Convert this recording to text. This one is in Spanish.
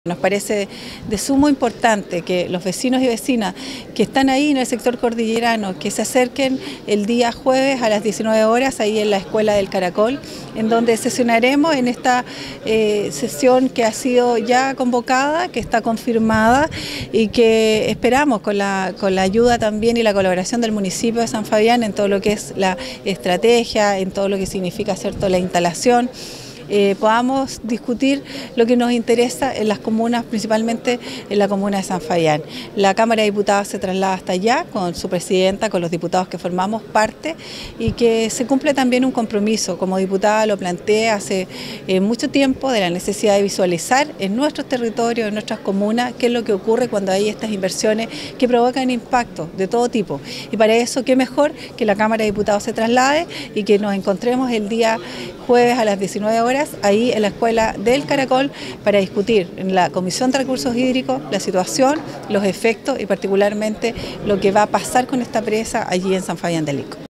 Nos parece de sumo importante que los vecinos y vecinas que están ahí en el sector cordillerano, que se acerquen el día jueves a las 19 horas ahí en la Escuela del Caracol, en donde sesionaremos en esta sesión que ha sido ya convocada, que está confirmada y que esperamos con la ayuda también y la colaboración del municipio de San Fabián en todo lo que es la estrategia, en todo lo que significa, ¿cierto?, la instalación. Podamos discutir lo que nos interesa en las comunas, principalmente en la comuna de San Fabián. La Cámara de Diputados se traslada hasta allá con su presidenta, con los diputados que formamos parte y que se cumple también un compromiso. Como diputada lo planteé hace mucho tiempo de la necesidad de visualizar en nuestros territorios, en nuestras comunas, qué es lo que ocurre cuando hay estas inversiones que provocan impacto de todo tipo. Y para eso, qué mejor que la Cámara de Diputados se traslade y que nos encontremos el día jueves a las 19 horas ahí en la Escuela del Caracol para discutir en la Comisión de Recursos Hídricos la situación, los efectos y particularmente lo que va a pasar con esta presa allí en San Fabián del Ico.